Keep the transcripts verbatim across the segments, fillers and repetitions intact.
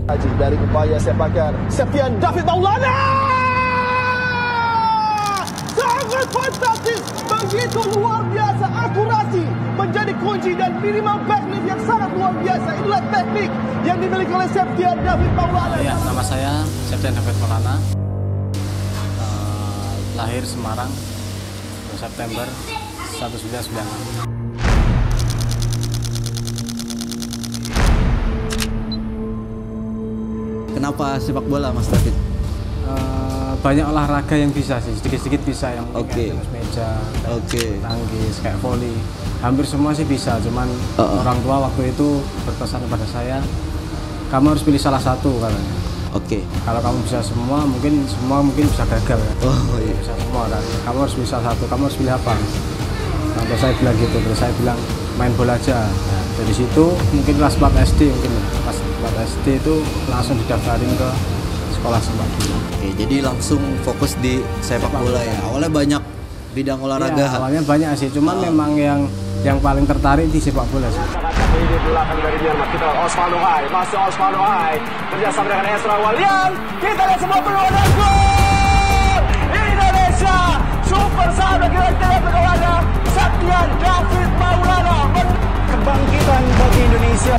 Haji dari upaya sepakan Septian David Maulana, sangat fantastis, begitu luar biasa, akurasi menjadi kunci dan minimal backlift yang sangat luar biasa. Inilah teknik yang dimiliki oleh Septian David Maulana. Ya, nama saya Septian David Maulana, uh, lahir Semarang dua September seribu sembilan ratus sembilan puluh enam. Kenapa sepak bola, Mas David? Uh, banyak olahraga yang bisa sih, sedikit-sedikit bisa, yang Oke. tenis meja, Oke. tangkis, kayak volley, hampir semua sih bisa. Cuman Uh -uh. orang tua waktu itu berpesan kepada saya, kamu harus pilih salah satu katanya. Oke. Kalau kamu bisa semua, mungkin semua mungkin bisa gagal ya. Oh iya. Bisa semua kan. Kamu harus bisa satu, kamu harus pilih apa? Sampai saya bilang gitu, terus saya bilang main bola aja. Nah, dari situ mungkin kelas empat S D mungkin kelas empat S D itu langsung didaftarin ke sekolah sepak bola. Oke, jadi langsung fokus di sepak bola ya. Awalnya banyak bidang olahraga. Ya, awalnya banyak sih, cuman oh. memang yang yang paling tertarik di sepak bola sih. Ini belakang dari Myanmar, kita Osvaldo Hai, masih Osvaldo Hai kerjasama dengan Ezra Walian. Kita lihat semua peluang dan gol Indonesia. Super sahabat kita berkawana Septian David Maulana. Kebangkitan bagi Indonesia.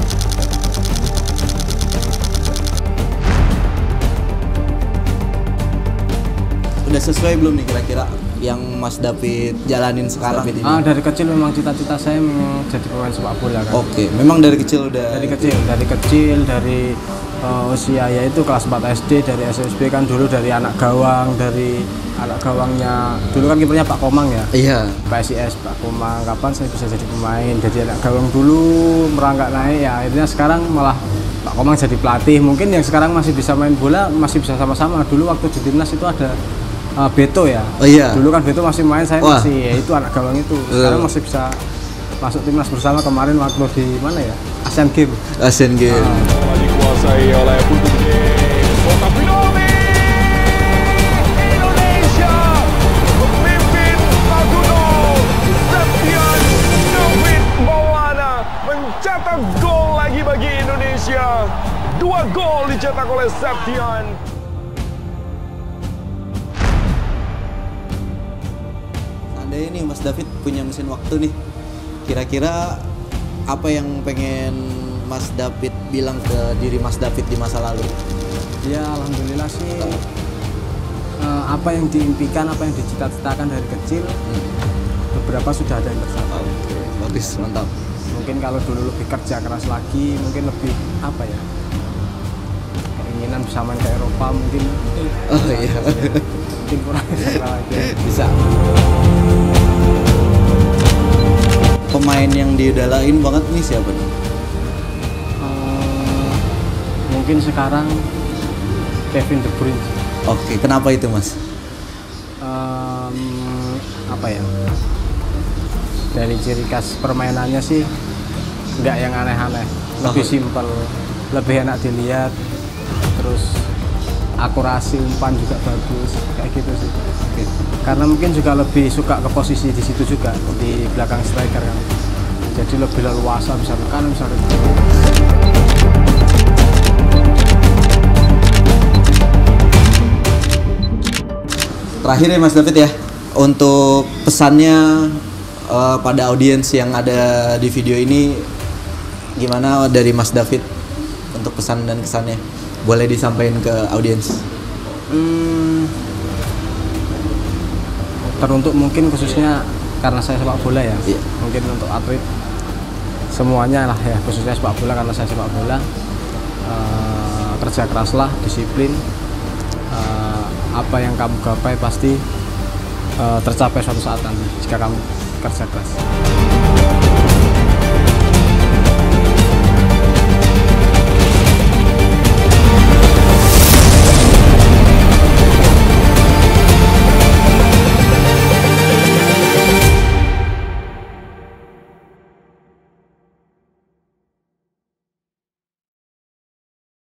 Udah sesuai belum nih kira-kira yang Mas David jalanin sekarang? David ini? Ah, dari kecil memang cita-cita saya memang jadi pemain sepak bola kan. Oke, memang dari kecil udah. Dari kecil, dari kecil, dari uh, usia yaitu kelas empat S D, dari S S B kan dulu dari anak gawang, dari anak gawangnya dulu kan kipernya Pak Komang ya. Iya. P S I S Pak Komang, kapan saya bisa jadi pemain? Jadi anak gawang dulu merangkak naik ya, akhirnya sekarang malah Pak Komang jadi pelatih. Mungkin yang sekarang masih bisa main bola masih bisa sama-sama. Dulu waktu di timnas itu ada uh, Beto ya. Oh iya. Dulu kan Beto masih main, saya Wah. masih ya itu anak gawang itu. Sekarang masih bisa masuk timnas bersama kemarin waktu di mana ya? Asian Games. Asian Games. Uh. Dikuasai oleh Putu Otapinomi. Indonesia memimpin satu nol. Septian David Maulana mencetak gol lagi bagi Indonesia. Dua gol dicetak oleh Septian. Seandainya nih Mas David punya mesin waktu nih, kira-kira apa yang pengen Mas David bilang ke diri Mas David di masa lalu? Ya alhamdulillah sih uh, apa yang diimpikan, apa yang dicita-citakan dari kecil hmm. beberapa sudah ada yang tercapai. Oke, bagus, mantap. Mungkin kalau dulu lebih kerja keras lagi, mungkin lebih apa ya, keinginan bisa main ke Eropa mungkin. Oh iya. Mungkin kurang lagi. Bisa. Pemain yang diidolain banget nih siapa nih? Uh, mungkin sekarang Kevin De Bruyne. Oke, kenapa itu Mas? Um, apa ya? Dari ciri khas permainannya sih nggak yang aneh-aneh, lebih Oh. simpel, lebih enak dilihat, terus akurasi umpan juga bagus, kayak gitu sih. Oke. Karena mungkin juga lebih suka ke posisi di situ juga, di belakang striker kan. Jadi lebih leluasa, bisa ke kanan, bisa ke kiri. Terakhir ya Mas David ya, untuk pesannya uh, pada audiens yang ada di video ini, gimana dari Mas David untuk pesan dan kesannya? Boleh disampaikan ke audiens. Hmm, teruntuk mungkin khususnya karena saya sepak bola ya, Iya. mungkin untuk atlet semuanya lah ya, khususnya sepak bola karena saya sepak bola, uh, kerja keraslah, disiplin, uh, apa yang kamu gapai pasti uh, tercapai suatu saat nanti jika kamu kerja keras.